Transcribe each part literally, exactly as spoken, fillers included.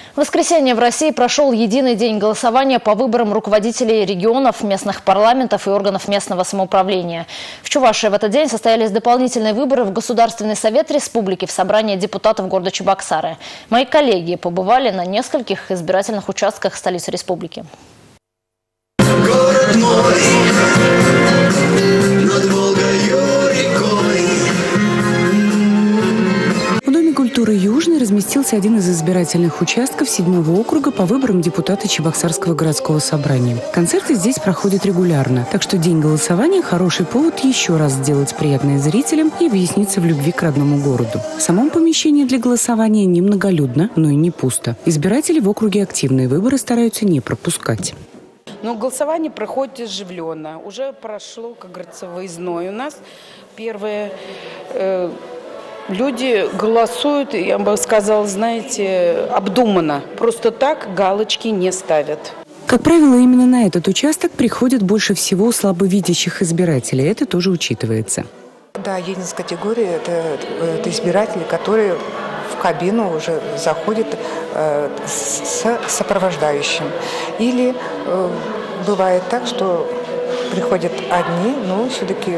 В воскресенье в России прошел единый день голосования по выборам руководителей регионов, местных парламентов и органов местного самоуправления. В Чувашии в этот день состоялись дополнительные выборы в Государственный совет республики, в собрании депутатов города Чебоксары. Мои коллеги побывали на нескольких избирательных участках столицы республики. Город мой, над Волгою рекой. В Доме культуры «Южный» разместился один из избирательных участков седьмого округа по выборам депутата Чебоксарского городского собрания. Концерты здесь проходят регулярно, так что день голосования – хороший повод еще раз сделать приятное зрителям и объясниться в любви к родному городу. В самом помещении для голосования немноголюдно, но и не пусто. Избиратели в округе активные, выборы стараются не пропускать. Но голосование проходит оживленно. Уже прошло, как говорится, выездной у нас. Первое, э, люди голосуют, я бы сказала, знаете, обдуманно. Просто так галочки не ставят. Как правило, именно на этот участок приходят больше всего слабовидящих избирателей. Это тоже учитывается. Да, есть несколько категорий. Это, это избиратели, которые в кабину уже заходят э, с сопровождающим. Или э, бывает так, что приходят одни, но все-таки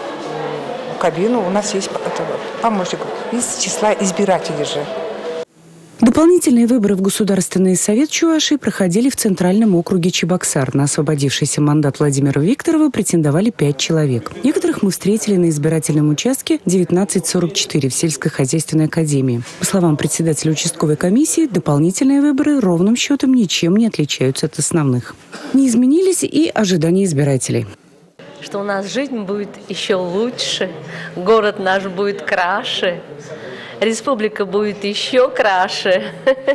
в кабину у нас есть это, помощник из числа избирателей же. Дополнительные выборы в Государственный совет Чувашии проходили в Центральном округе Чебоксар. На освободившийся мандат Владимира Викторова претендовали пять человек. Некоторых мы встретили на избирательном участке девятнадцать сорок четыре в сельскохозяйственной академии. По словам председателя участковой комиссии, дополнительные выборы ровным счетом ничем не отличаются от основных. Не изменились и ожидания избирателей. Что у нас жизнь будет еще лучше, город наш будет краше. Республика будет еще краше.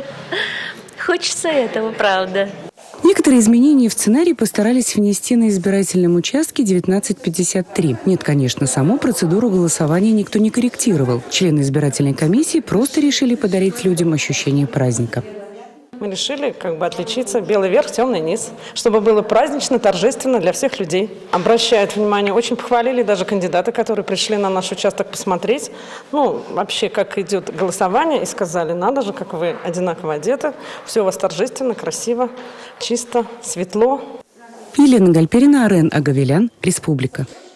Хочется этого, правда. Некоторые изменения в сценарий постарались внести на избирательном участке девятнадцать пятьдесят три. Нет, конечно, саму процедуру голосования никто не корректировал. Члены избирательной комиссии просто решили подарить людям ощущение праздника. Мы решили как бы отличиться белый верх, темный низ, чтобы было празднично, торжественно для всех людей. Обращают внимание, очень похвалили даже кандидаты, которые пришли на наш участок посмотреть, ну, вообще, как идет голосование, и сказали, надо же, как вы одинаково одеты, все у вас торжественно, красиво, чисто, светло. Елена Гальперина, Арен Агавелян, Республика.